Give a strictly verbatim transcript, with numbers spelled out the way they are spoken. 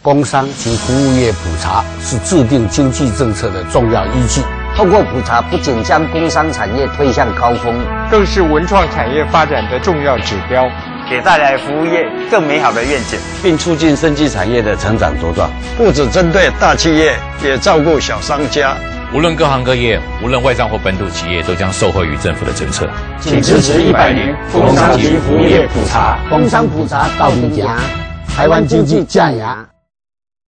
工商及服务业普查是制定经济政策的重要依据。 透过普查，不仅将工商产业推向高峰， 更是文创产业发展的重要指标， 也带来服务业更美好的愿景， 并促进生技产业的成长茁壮。 不只针对大企业，也照顾小商家。 无论各行各业，无论外商或本土企业，都将受惠于政府的政策。 请支持一百年工商及服务业普查， 工商普查到底行，台湾经济降牙。